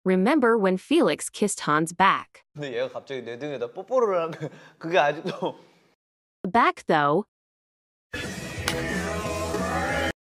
Remember when Felix kissed Hans' back? 근데 얘가 갑자기 내 등에다 뽀뽀를 그게 아직도 The back, though,